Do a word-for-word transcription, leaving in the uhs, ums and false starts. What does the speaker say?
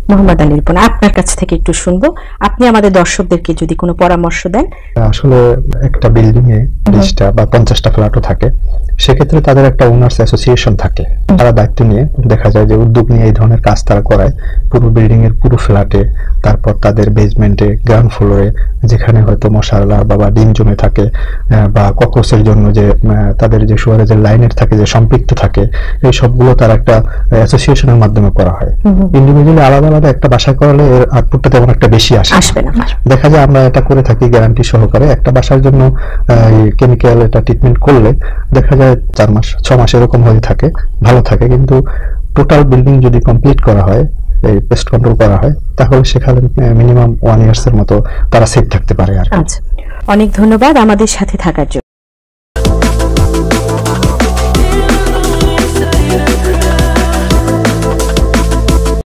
মোহাম্মদ আলী রিপন, আপনার কাছ থেকে একটু শুনবো, আপনি আমাদের দর্শকদেরকে যদি কোনো পরামর্শ দেন। আসলে একটা বিল্ডিং এ বিশটা বা পঞ্চাশটা ফ্ল্যাটও থাকে, সেক্ষেত্রে তাদের একটা ওনার্স অ্যাসোসিয়েশন থাকে, তারা দায়িত্ব নিয়ে দেখা যায় যে উদ্যোগ নিয়ে এই ধরনের কাজ তারা করায় পুরো বিল্ডিং এর পুরো ফ্ল্যাটে, তারপর তাদের বেসমেন্টে, গ্রাউন্ড ফ্লোরে যেখানে হয়তো মশালা বা ডিম জমে থাকে বা ককরোচের জন্য যে তাদের যে সুয়ারেজের লাইনের থাকে যে সম্পৃক্ত থাকে, এই সবগুলো তার একটা অ্যাসোসিয়েশনের মাধ্যমে করা হয়। ইন্ডিভিজুয়ালি আলাদা আলাদা একটা বাসা করালে এর আউটপুটটা তেমন একটা বেশি আসবে না। দেখা যায় আমরা এটা করে থাকি গ্যারান্টি সহকারে, একটা বাসার জন্য কেমিক্যাল এটা ট্রিটমেন্ট করলে দেখা যায় চার মাস ছ মাস এরকম হয়ে থাকে, ভালো থাকে। কিন্তু টোটাল বিল্ডিং যদি কমপ্লিট করা হয়, এই পেস্ট কন্ট্রোল করা হয়, তাহলে সেখানে মিনিমাম ওয়ান ইয়ার্স এর মতো তারা সেফ থাকতে পারে আর। আচ্ছা, অনেক ধন্যবাদ আমাদের সাথে থাকার জন্য।